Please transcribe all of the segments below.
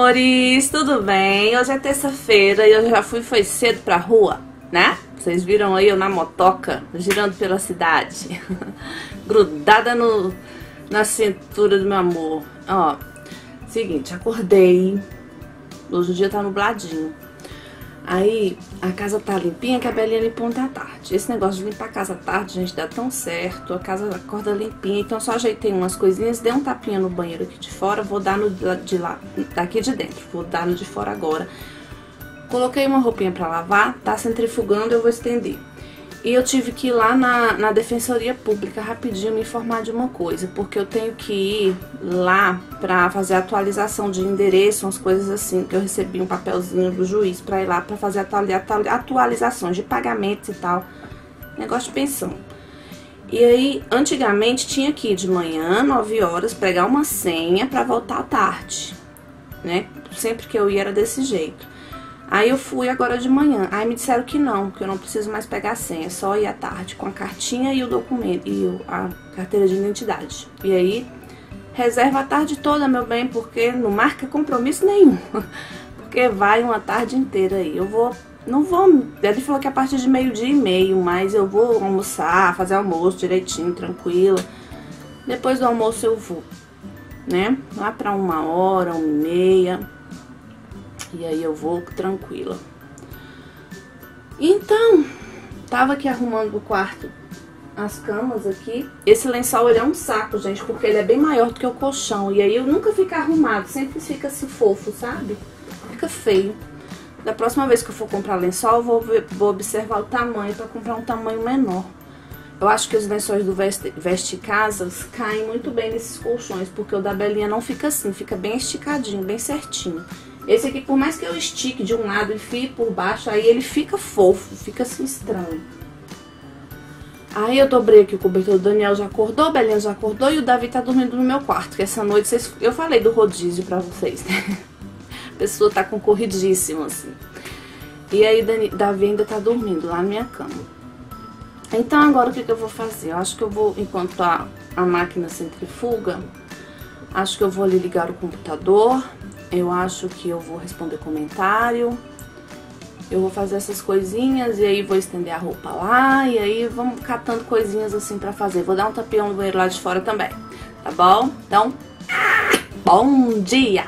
amores, tudo bem? Hoje é terça-feira e eu já foi cedo pra rua, né? Vocês viram aí eu na motoca, girando pela cidade, grudada na cintura do meu amor. Ó, seguinte, acordei, hoje o dia tá nubladinho. Aí a casa tá limpinha, que a Belinha limpou ontem à tarde. Esse negócio de limpar a casa à tarde, gente, dá tão certo. A casa acorda limpinha, então só ajeitei umas coisinhas, dei um tapinha no banheiro aqui de fora, vou dar no de lá, daqui de dentro, vou dar no de fora agora. Coloquei uma roupinha pra lavar, tá centrifugando, eu vou estender. E eu tive que ir lá na Defensoria Pública rapidinho me informar de uma coisa, porque eu tenho que ir lá pra fazer a atualização de endereço, umas coisas assim, que eu recebi um papelzinho do juiz pra ir lá pra fazer atualizações de pagamentos e tal, negócio de pensão. E aí, antigamente tinha que ir de manhã, 9 horas, pegar uma senha pra voltar à tarde, né? Sempre que eu ia era desse jeito. Aí eu fui agora de manhã, aí me disseram que eu não preciso mais pegar a senha, é só ir à tarde com a cartinha e o documento, e a carteira de identidade. E aí, reserva a tarde toda, meu bem, porque não marca compromisso nenhum, porque vai uma tarde inteira aí. Não vou, ele falou que a partir de 12h30, mas eu vou almoçar, fazer almoço direitinho, tranquilo. Depois do almoço eu vou, né, lá pra 1h, 1h30. E aí eu vou tranquila. Então, tava aqui arrumando o quarto, as camas aqui. Esse lençol, ele é um saco, gente, porque ele é bem maior do que o colchão. E aí eu nunca fico arrumado, sempre fica assim fofo, sabe? Fica feio. Da próxima vez que eu for comprar lençol, eu vou observar o tamanho pra comprar um tamanho menor. Eu acho que os lençóis do Veste Casas caem muito bem nesses colchões, porque o da Belinha não fica assim, fica bem esticadinho, bem certinho. Esse aqui, por mais que eu estique de um lado e fie por baixo, aí ele fica fofo, fica assim estranho. Aí eu dobrei aqui o cobertor, do Daniel já acordou, a Belinha já acordou e o Davi tá dormindo no meu quarto, que essa noite eu falei do rodízio pra vocês, né? A pessoa tá concorridíssima, assim. E aí Davi ainda tá dormindo lá na minha cama. Então agora o que eu vou fazer? Eu acho que eu vou, enquanto a máquina centrifuga, acho que eu vou ali ligar o computador. Eu acho que eu vou responder comentário, eu vou fazer essas coisinhas e aí vou estender a roupa lá e aí vamos catando coisinhas assim pra fazer. Vou dar um tapinha no banheiro lá de fora também, tá bom? Então, bom dia!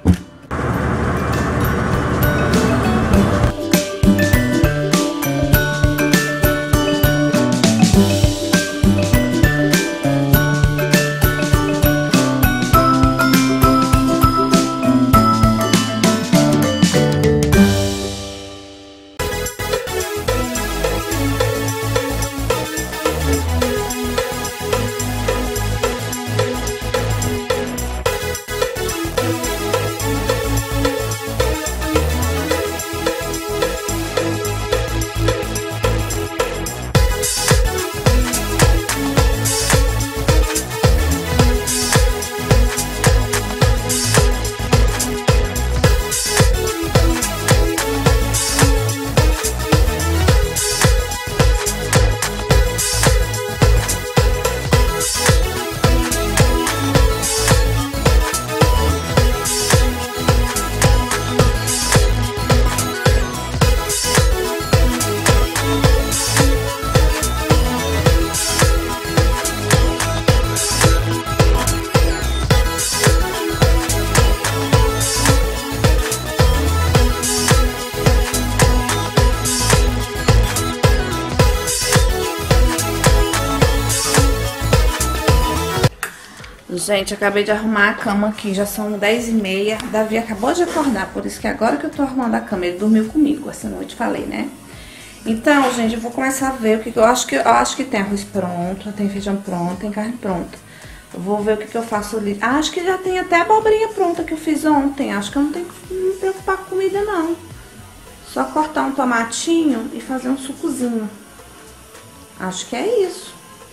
Gente, acabei de arrumar a cama aqui, já são 10h30. Davi acabou de acordar, por isso que agora que eu tô arrumando a cama, ele dormiu comigo essa noite, falei, né? Então, gente, eu vou começar a ver o que eu acho que tem arroz pronto, tem feijão pronto, tem carne pronta. Eu vou ver o que eu faço ali. Ah, acho que já tem até a abobrinha pronta que eu fiz ontem. Acho que eu não tenho que me preocupar com comida, não. Só cortar um tomatinho e fazer um sucozinho. Acho que é isso.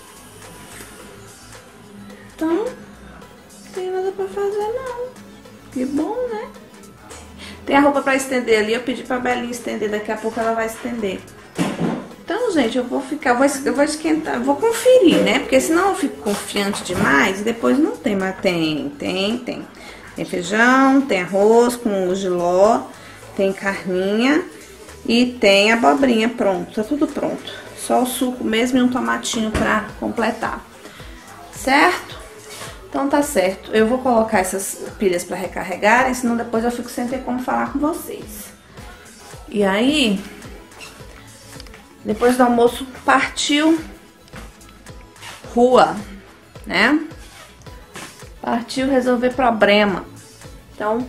Então, não tem nada pra fazer, não. Que bom, né? Tem a roupa pra estender ali, eu pedi pra Belinha estender, daqui a pouco ela vai estender. Então, gente, eu vou esquentar, vou conferir, né? Porque senão eu fico confiante demais e depois não tem, mas tem. Tem feijão, tem arroz com jiló, tem carninha e tem abobrinha pronto, tá tudo pronto. Só o suco mesmo e um tomatinho pra completar, certo? Então tá certo. Eu vou colocar essas pilhas pra recarregarem, senão depois eu fico sem ter como falar com vocês. E aí, depois do almoço partiu rua, né? Partiu resolver problema. Então,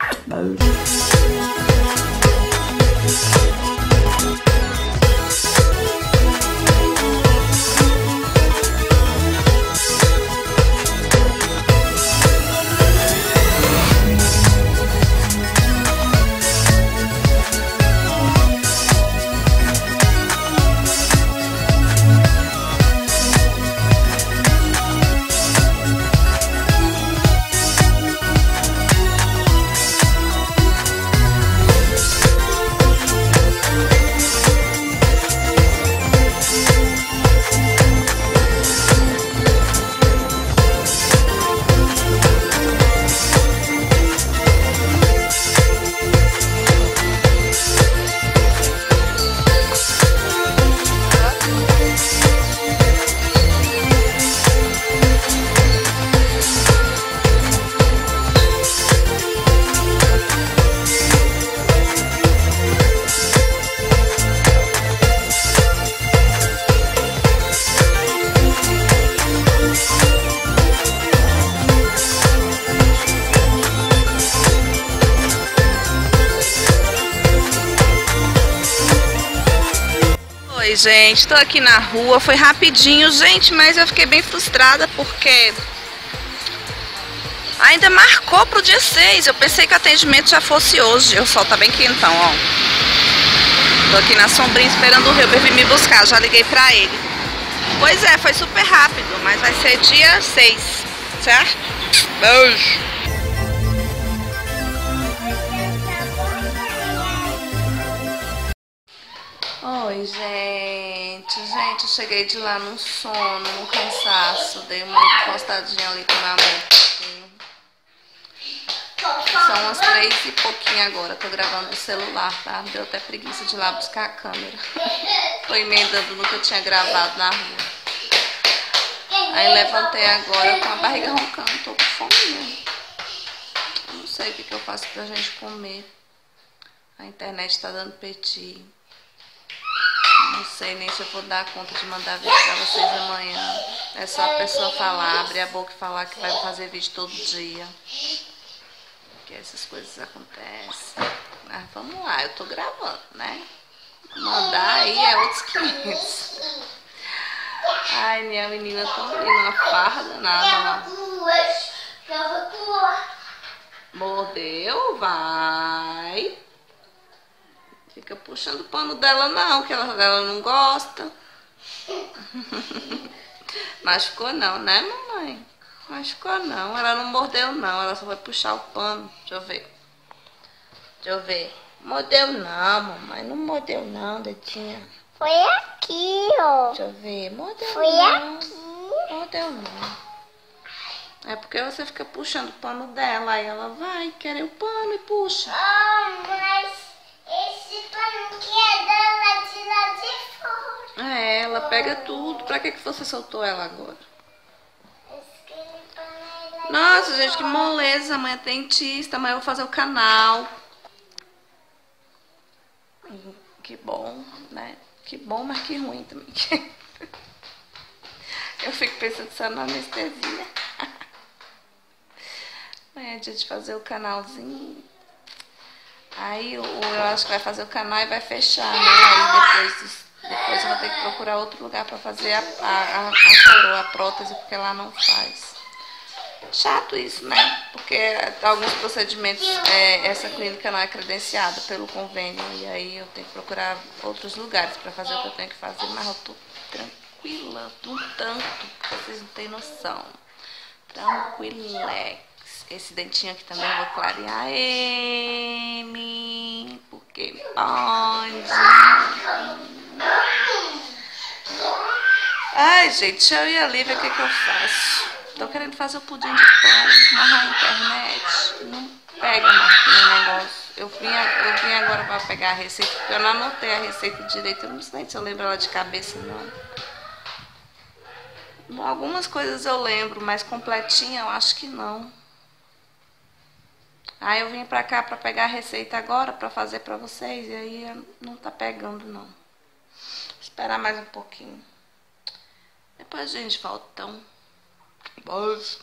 oi, gente, tô aqui na rua, foi rapidinho, gente, mas eu fiquei bem frustrada porque ainda marcou pro dia 6, eu pensei que o atendimento já fosse hoje, o sol tá bem quentão, ó. Tô aqui na sombrinha esperando o Hilber vir me buscar, já liguei pra ele. Pois é, foi super rápido, mas vai ser dia 6, certo? Beijo! Oi, gente, eu cheguei de lá no sono, no cansaço, dei uma encostadinha ali com meu amor. São umas 3 e pouquinho agora, tô gravando no celular, tá? Deu até preguiça de ir lá buscar a câmera. Tô emendando no que eu tinha gravado na rua. Aí levantei agora com a barriga roncando, tô com fome. Não sei o que eu faço pra gente comer. A internet tá dando petit. Não sei nem se eu vou dar conta de mandar vídeo pra vocês amanhã. É só a pessoa falar, abrir a boca e falar que vai fazer vídeo todo dia. Que essas coisas acontecem. Mas vamos lá, eu tô gravando, né? Mandar aí é outros 500. Ai, minha menina tá ali numa farra danada lá. Mordeu? Vai. Fica puxando o pano dela não, que ela não gosta. Machucou não, né, mamãe? Machucou não, ela não mordeu não, ela só vai puxar o pano. Deixa eu ver. Deixa eu ver. Mordeu não, mamãe, não mordeu não, dedinha. Foi aqui, ó. Deixa eu ver, mordeu Foi não. aqui. Mordeu não. É porque você fica puxando o pano dela, aí ela vai querer o pano e puxa. Mas esse pano que é dela de lá de fora. É, ela pega tudo. Pra que você soltou ela agora? Esse pano é lá de Nossa, gente, que fora. moleza. Amanhã é dentista, amanhã eu vou fazer o canal. Que bom, né? Que bom, mas que ruim também. Eu fico pensando só na anestesia. Amanhã é dia de fazer o canalzinho. Aí eu acho que vai fazer o canal e vai fechar, né? Aí depois eu vou ter que procurar outro lugar pra fazer a coroa, a prótese, porque lá não faz. Chato isso, né? Porque alguns procedimentos, essa clínica não é credenciada pelo convênio. E aí eu tenho que procurar outros lugares pra fazer o que eu tenho que fazer. Mas eu tô tranquila, um tanto, que vocês não têm noção. Tranquilex. Esse dentinho aqui também eu vou clarear ele, porque pode. Ai, gente, eu e a Lívia, o que eu faço? Tô querendo fazer o pudim de pão, mas na internet não pega mais no negócio. Eu vim agora pra pegar a receita, porque eu não anotei a receita direito. Eu não sei se eu lembro ela de cabeça, não. Bom, algumas coisas eu lembro, mas completinha eu acho que não. Aí eu vim pra cá pra pegar a receita agora, pra fazer pra vocês, e aí não tá pegando, não. Vou esperar mais um pouquinho. Depois a gente volta, então. Beijo.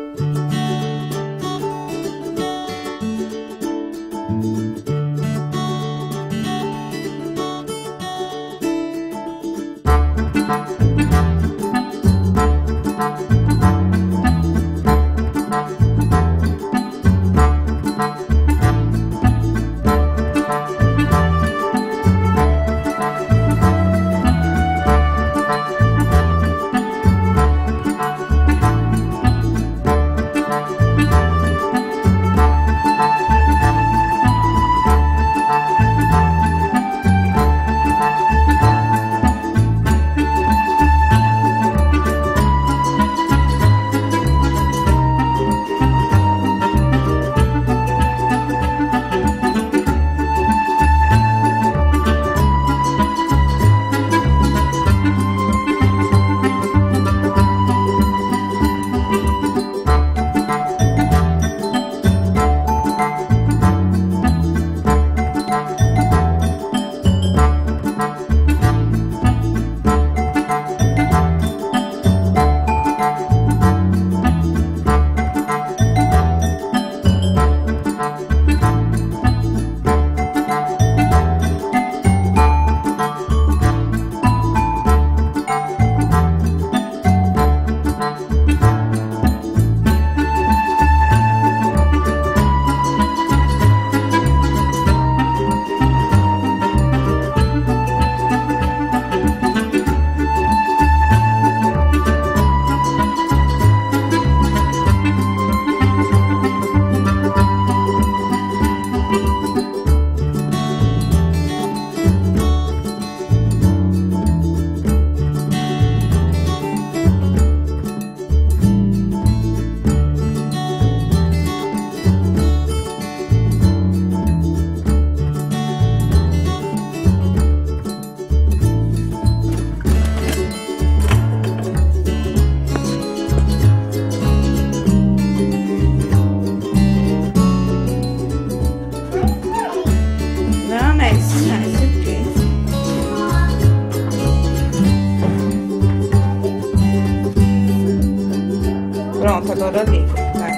Pronto, agora liga. Vai.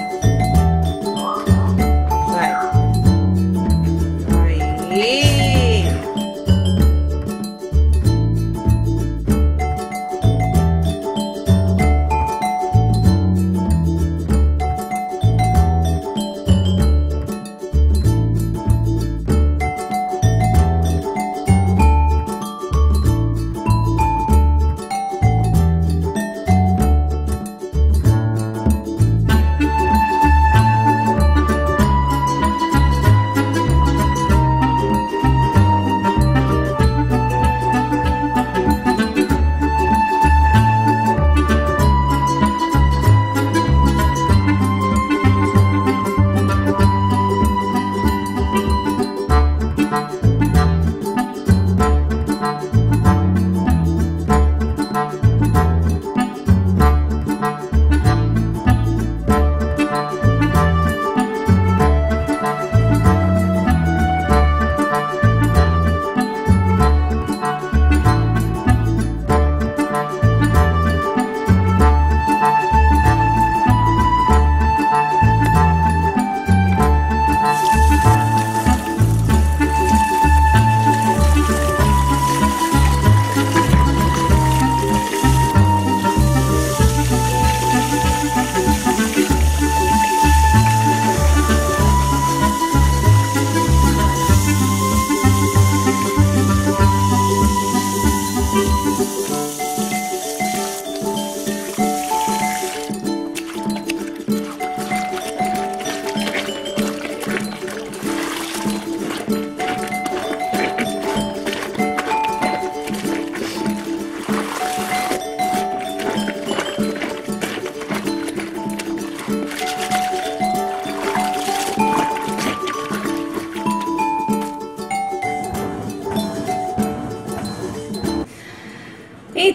Aí.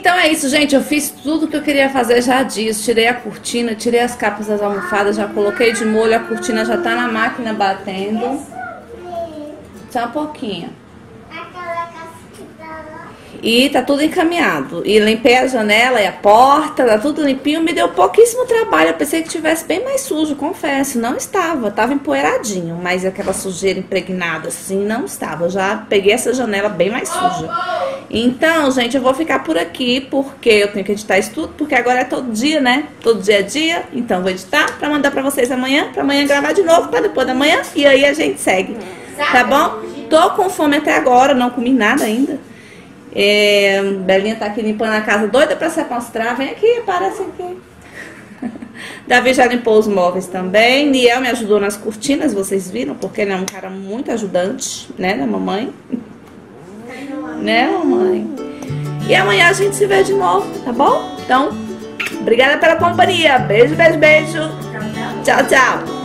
Então é isso, gente. Eu fiz tudo que eu queria fazer já disso. Tirei a cortina, tirei as capas das almofadas, já coloquei de molho. A cortina já tá na máquina batendo. Só um pouquinho. E tá tudo encaminhado. E limpei a janela e a porta, tá tudo limpinho. Me deu pouquíssimo trabalho. Eu pensei que tivesse bem mais sujo, confesso. Não estava, tava empoeiradinho. Mas aquela sujeira impregnada assim, não estava. Eu já peguei essa janela bem mais suja. Então, gente, eu vou ficar por aqui, porque eu tenho que editar isso tudo. Porque agora é todo dia, né? Todo dia é dia. Então vou editar pra mandar pra vocês amanhã. Pra amanhã gravar de novo, pra depois da manhã. E aí a gente segue, tá bom? Tô com fome até agora, não comi nada ainda. Belinha tá aqui limpando a casa, doida pra se mostrar. Vem aqui, aparece aqui. Davi já limpou os móveis também. Niel me ajudou nas cortinas, vocês viram, porque ele é um cara muito ajudante, né, da mamãe. Né, mamãe? E amanhã a gente se vê de novo, tá bom? Então, obrigada pela companhia. Beijo, beijo, beijo. Tchau, tchau.